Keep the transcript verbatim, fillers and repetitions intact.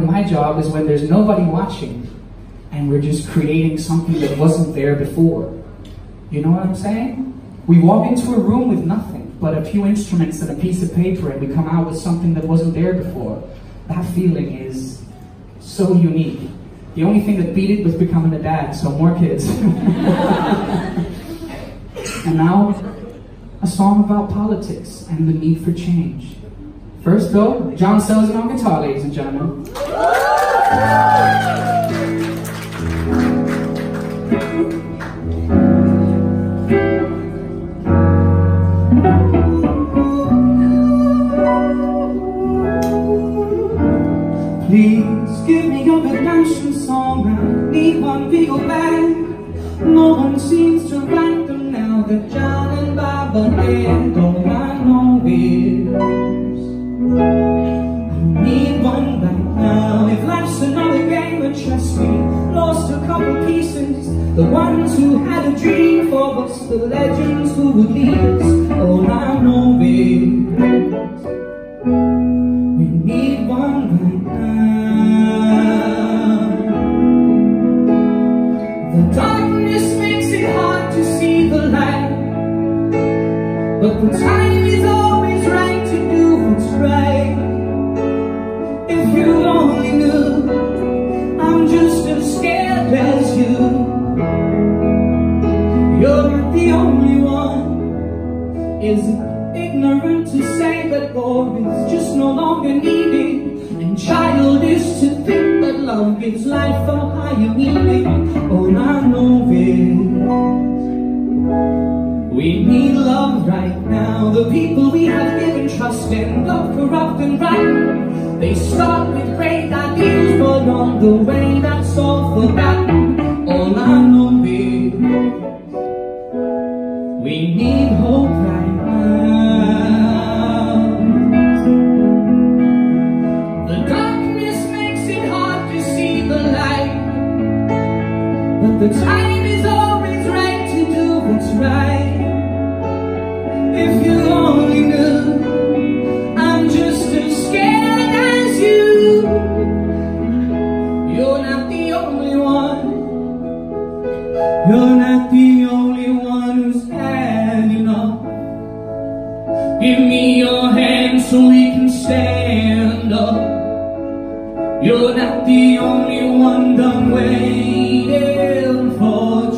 my job is when there's nobody watching and we're just creating something that wasn't there before. You know what I'm saying? We walk into a room with nothing but a few instruments and a piece of paper, and we come out with something that wasn't there before. That feeling is so unique. The only thing that beat it was becoming a dad, so more kids. And now, a song about politics and the need for change. First though, John Sells on guitar, ladies and gentlemen. Please give me your redemption song. I need one big old bag. No one seems to write them now that John and Baba did. All I know is I need one right now. If life's another game of chess, we lost a couple pieces. The ones who had a dream for us, the legends who would lead us. All I know is we need one right now. The darkness makes it hard to see the light, but the time is always right to do what's right. If you only knew, I'm just as scared as you. You're not the only one. Is it ignorant to say that war is just no longer needed, and childish to think that love gives life a higher meaning? All I know is we need love right now. The people we have given trust in, love corrupt and rotten. They start with great ideals, but on the way that's all forgotten. All I know is we need hope right now. The darkness makes it hard to see the light, but the time is always right to do what's right. If you only knew, I'm just as scared as you. You're not the only one. You're not the only one who's had enough. Give me your hand so we can stand up. You're not the only one done waiting for